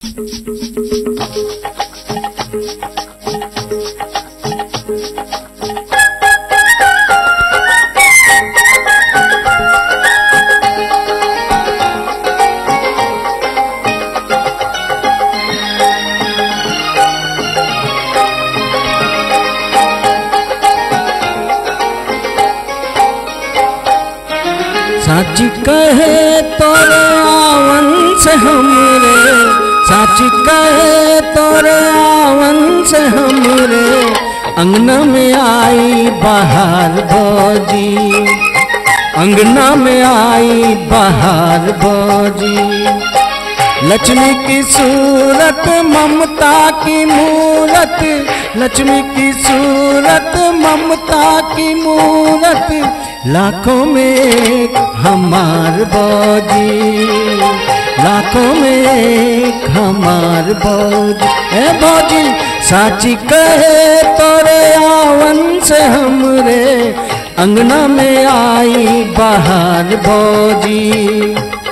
साच कहे तोरे आवन से हमरे, साच कहे तोरे आवन से हमरे, अंगना में आई बहार भौजी, अंगना में आई बहार भौजी। लक्ष्मी की सूरत ममता की मूरत, लक्ष्मी की सूरत ममता की मूरत, लाखों में एक हमार भौजी, लाखों में एक हमार भौजी। ए भौजी साची कहे तोरे आवन से हमरे, अंगना में आई बहार भौजी।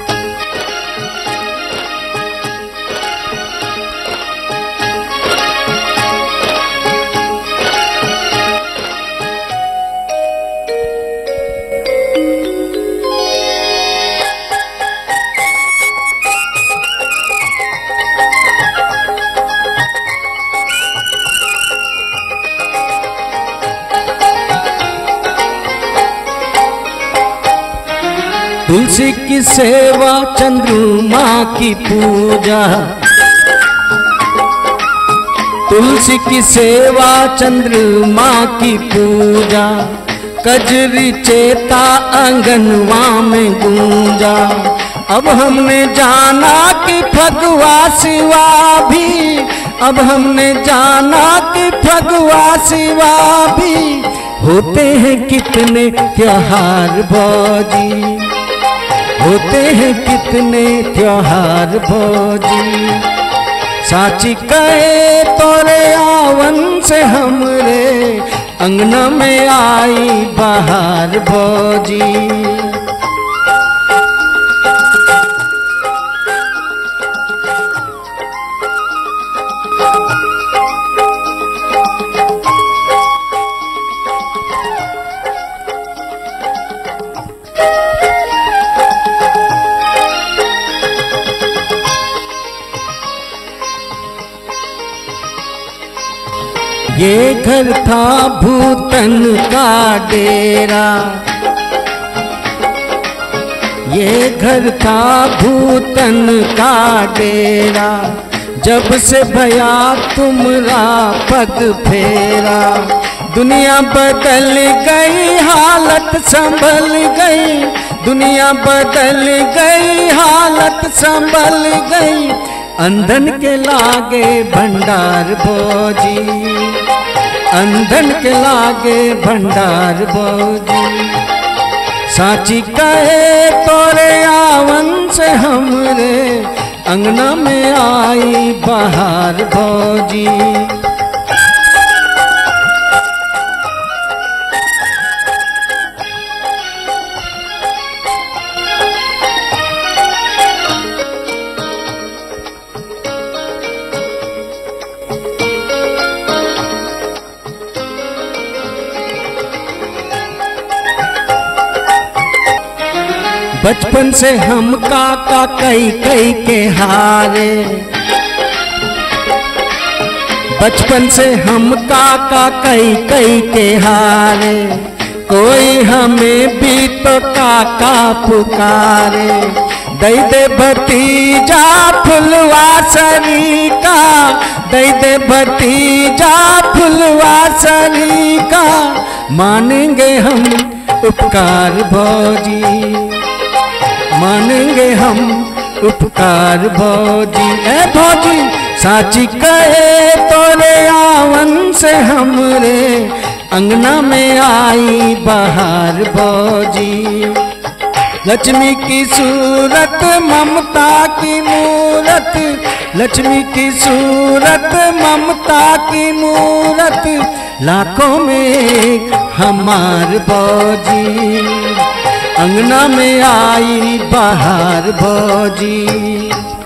तुलसी की सेवा चंद्रमा की पूजा, तुलसी की सेवा चंद्रमा की पूजा, कजरी चेता आंगनवा में गूंजा। अब हमने जाना कि फगुआ सिवा भी, अब हमने जाना कि फगुआ सिवा भी, होते हैं कितने त्योहार भौजी, होते हैं कितने त्योहार भौजी। साची कहे तोरे आवन से हमरे, अंगना में आई बहार भौजी। ये घर था भूतन का डेरा, ये घर था भूतन का डेरा, जब से भया तुमरा पग फेरा। दुनिया बदल गई हालत संभल गई, दुनिया बदल गई हालत संभल गई, अंधन के लागे भंडार भौजी, अंधन के लागे भंडार भौजी। साची कहे तोरे आवन से हमरे, अंगना में आई बहार भौजी। बचपन से हम काका कई कई के हारे, बचपन से हम काका कई कई के हारे, कोई हमें भी तो काका पुकारे। दई दे भतीजा फुलवा सरी का, दई दे भतीजा फुलवा सरी का, मानेंगे हम उपकार भौजी, मानेंगे हम उपकार भौजी। ए भौजी साची कहे तोरे आवन से हमरे, अंगना में आई बहार भौजी। लक्ष्मी की सूरत ममता की मूरत, लक्ष्मी की सूरत ममता की मूरत, लाखों में एक हमार भौजी, अंगना में आई बहार भौजी।